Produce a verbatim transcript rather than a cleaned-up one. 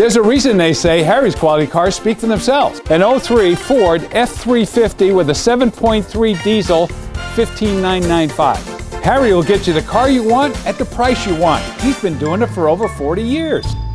There's a reason they say Harry's quality cars speak for themselves. An oh three Ford F three fifty with a seven point three diesel, fifteen thousand nine hundred ninety-five dollars. Harry will get you the car you want at the price you want. He's been doing it for over forty years.